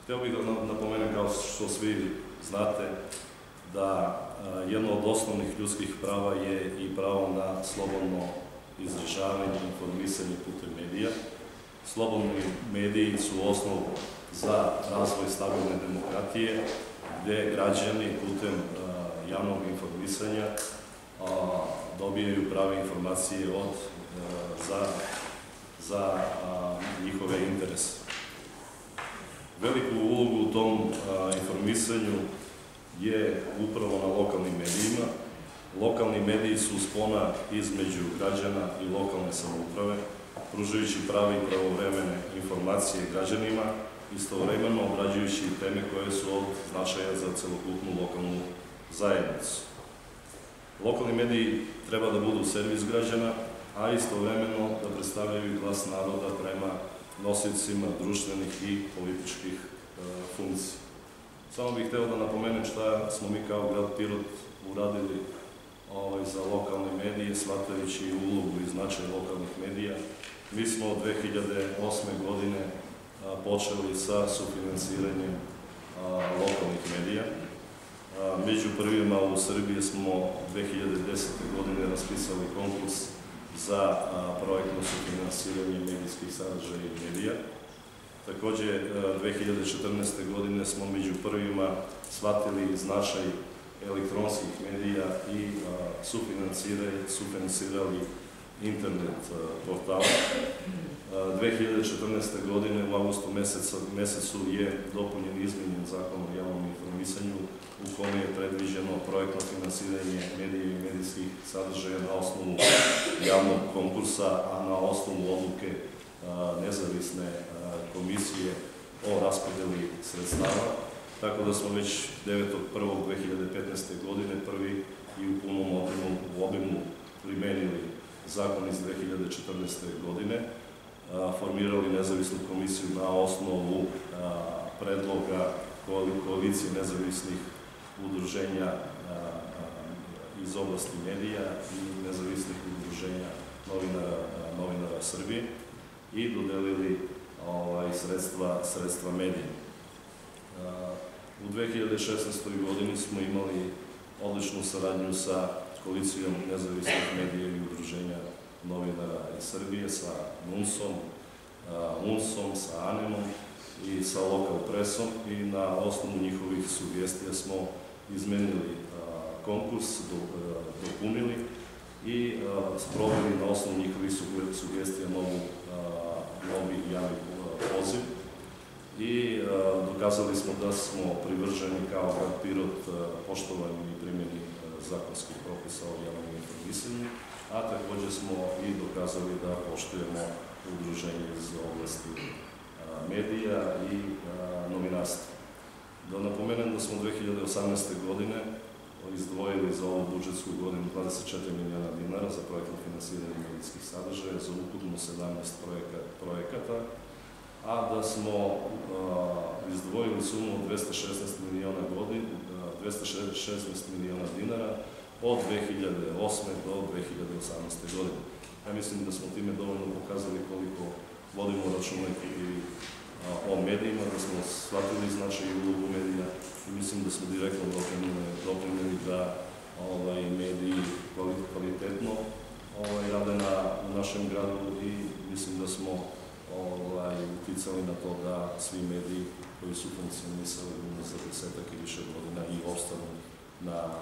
Hteo bih da napomenem, kao što svi znate, da jedno od osnovnih ljudskih prava je i pravo na slobodno izražavanje i informisanje putem medija. Slobodni mediji su osnov za razvoj stabilne demokratije, gde građani putem javnog informisanja dobijaju prave informacije za njihove interese. Veliku ulogu u tom informisanju je upravo na lokalnim medijima. Lokalni mediji su spona između građana i lokalne samouprave, pružajući prave i pravovremene informacije građanima, istovremeno obrađujući teme koje su od značaja za celokupnu lokalnu zajednicu. Lokalni mediji treba da budu servis građana, a istovremeno da predstavljaju glas naroda prema nosiocima društvenih i političkih funkcija. Samo bih hteo da napomenem šta smo mi kao grad Pirot uradili za lokalne medije, shvatajući ulogu i značaj lokalnih medija. Mi smo od 2008. godine počeli sa sufinansiranjem lokalnih medija. Među prvima u Srbiji smo 2010. godine raspisali konkurs za projektno sufinansiranje medijskih sadržaja i medija. Takođe, 2014. godine smo među prvima shvatili značaj elektronskih medija i sufinansirali internet portala. 2014. godine u avgustu mesecu je dopunjen izmenjen zakon o javnom informisanju u kome je predviđeno projektno finansiranje medija i medijskih sadržaja na osnovu javnog konkursa, a na osnovu odluke nezavisne komisije o raspodeli sredstava, tako da smo već 9.1.2015. godine prvi i u punom obimu primenili zakon iz 2014. godine, formirali nezavisnu komisiju na osnovu predloga koalicije nezavisnih udruženja iz oblasti medija i nezavisnih udruženja novinara Srbije i dodelili sredstva medijima. U 2016. godini smo imali odličnu saradnju sa koalicijom nezavisnih medija i udruženja novinara iz Srbije, sa NUNS-om, UNS-om, sa ANEM-om i sa Lokal presom i na osnovu njihovih sugestija smo izmenili konkurs, dopunili i sproveli na osnovu njihovih sugestija novi javni poziv i dokazali smo da smo privrženi kao grad Pirot poštovanju i primjeni zakonskih propisa o javnom informisanju, a takođe smo i dokazali da poštujemo udruženje iz oblasti medija i novinarstva. Da napomenem da smo 2018. godine izdvojili za ovu budžetsku godinu 24 miliona dinara za projektno finansiranje medijskih sadržaja za ukupno 17 projekata, a da smo izdvojili sumu od 216 miliona dinara od 2008. do 2018. godine. Ja mislim da smo time dovoljno pokazali koliko vodimo računa i o medijima, da smo shvatili značaj i ulogu medija i mislim da smo direktno doprineli da mediji kvalitetno rade u našem gradu i mislim da smo uticali na to da svi mediji koji su funkcionisali za 10 i više godina i ostanu na